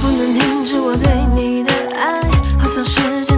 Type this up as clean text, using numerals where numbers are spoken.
不能停止我对你的爱，好像时间